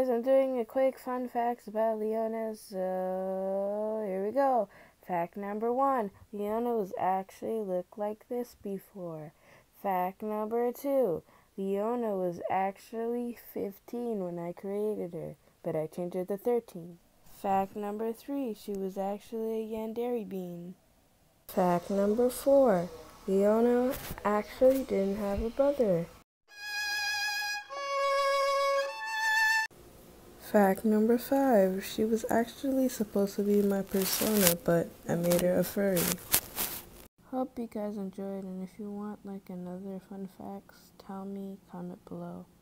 guys, I'm doing a quick fun facts about Leona, so here we go. Fact number 1, Leona was actually looked like this before. Fact number 2, Leona was actually 15 when I created her, but I changed her to 13. Fact number 3, she was actually a Yandere bean. Fact number 4, Leona actually didn't have a brother. Fact number 5, she was actually supposed to be my persona, but I made her a furry. Hope you guys enjoyed, and if you want like another fun facts, tell me, comment below.